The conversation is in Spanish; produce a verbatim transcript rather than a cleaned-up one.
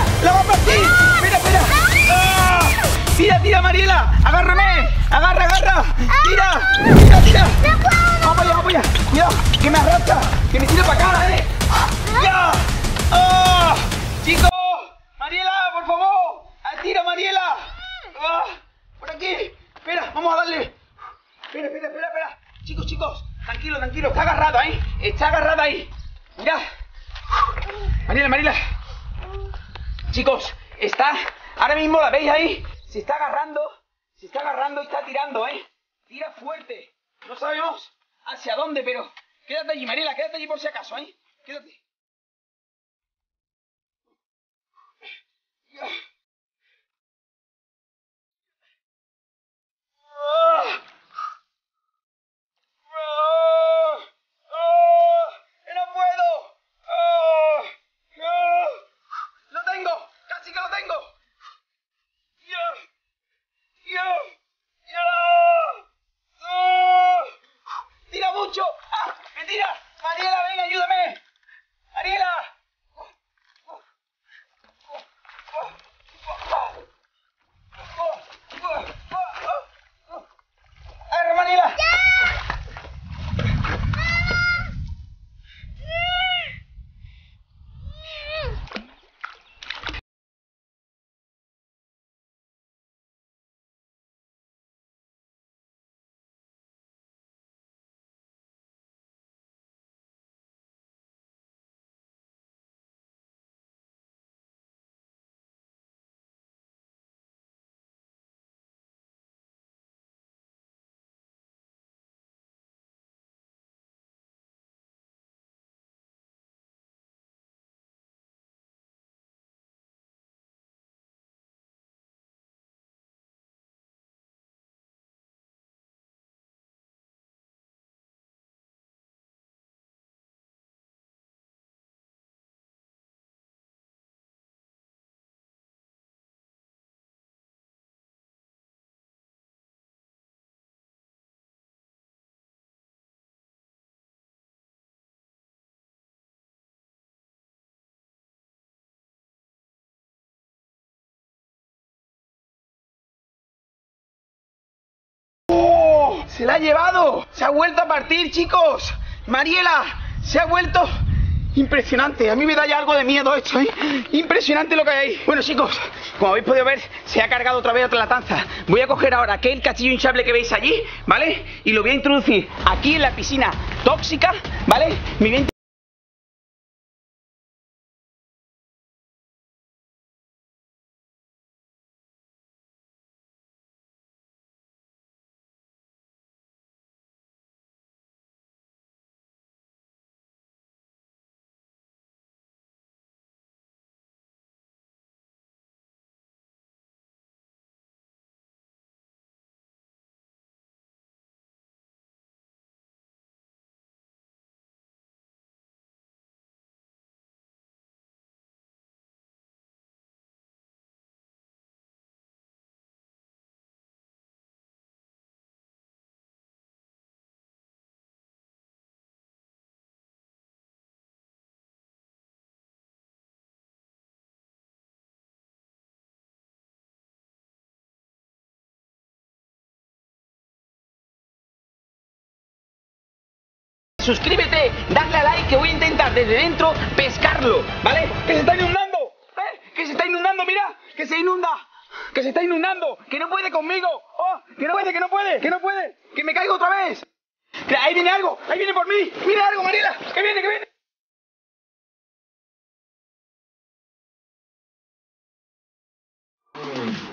¡La va a partir! ¡Espera, espera! ¡Ah! ¡Tira, tira, Mariela! ¡Agárrame! ¡Agarra, agarra! ¡Tira! ¡Tira, tira! ¡Vamos allá, vamos allá! ¡Cuidado! ¡Que me arrastra! ¡Que me tira para acá, eh! ¡Ya! ¡Oh! ¡Chicos! ¡Mariela, por favor! ¡Tira, Mariela! ¡Ah! ¡Por aquí! ¡Espera! ¡Vamos a darle! ¡Espera, espera, espera, espera! Chicos, chicos, tranquilo, tranquilo, está agarrado ahí, está agarrado ahí. Mira. Mariela, Mariela. Chicos, está, ahora mismo la veis ahí, se está agarrando, se está agarrando y está tirando, ¿eh? Tira fuerte. No sabemos hacia dónde, pero quédate allí, Mariela, quédate allí por si acaso, ¿eh? Quédate. ¡Se la ha llevado! ¡Se ha vuelto a partir, chicos! ¡Mariela! ¡Se ha vuelto! Impresionante, a mí me da ya algo de miedo esto, ¿eh? Impresionante lo que hay ahí. Bueno, chicos, como habéis podido ver, se ha cargado otra vez la tanza. Voy a coger ahora aquel cachillo hinchable que veis allí, ¿vale? Y lo voy a introducir aquí en la piscina tóxica, ¿vale? Me voy a Suscríbete, dale a like que voy a intentar desde dentro pescarlo, ¿vale? ¡Que se está inundando! ¿Eh? ¡Que se está inundando, mira! ¡Que se inunda! ¡Que se está inundando! ¡Que no puede conmigo! ¡Oh! ¡Que no puede, que no puede! ¡Que no puede! ¡Que me caigo otra vez! ¡Que ahí viene algo! ¡Ahí viene por mí! ¡Mira algo, Mariela! ¡Que viene, que viene!